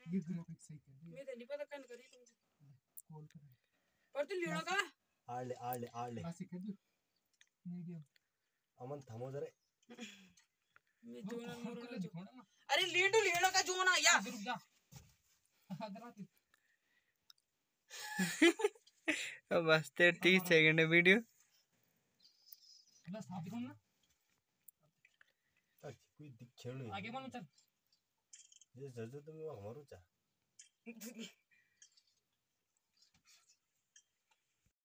ये ग्राफिक्स सही कर दे। मैं तो नहीं पता कौन करी तुमको कॉल कर पर तू लेना का आड़ ले बस कर दो मीडियम अमन थमो जरे मैं जोना मोरना जो दिखाना अरे लीडू लेना का जोना या रुक जा अदर बस 30 सेकंड है वीडियो बस आप दिखाओ ना कोई दिखे नहीं आगे बोल चल ये जज तो मैं हमारो चा